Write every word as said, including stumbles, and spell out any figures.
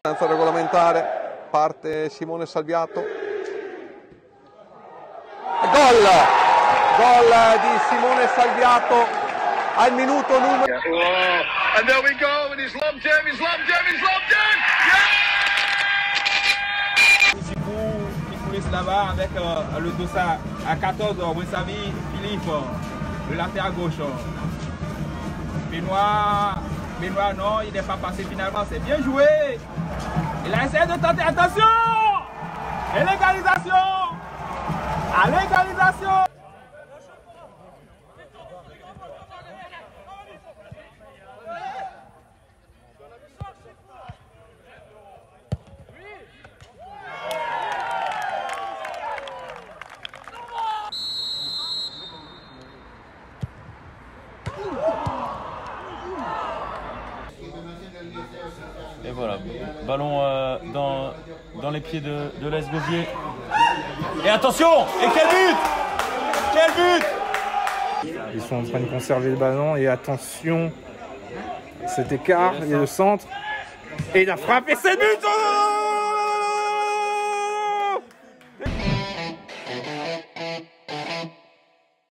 Senza regolamentare, parte Simone Salviato. Gol! Gol di Simone Salviato al minuto numero... Oh, and there we go, and he's lobbed him, he's lobbed him, he's lobbed him! Yeah! Il faut laisser là-bas avec euh, le dossard à quatorze, Wessavi Philippe, le latéral gauche. Benoît, Benoît non, il n'est pas passé finalement, c'est bien joué. Il a essayé de tenter, attention! Et l'égalisation! À l'égalisation! Et voilà, ballon euh, dans, dans les pieds de, de l'A S Gauvier. Et attention! Et quel but! Quel but! Ils sont en train de conserver le ballon et attention, cet écart, il y a le centre. Et il a frappé, c'est but! Oh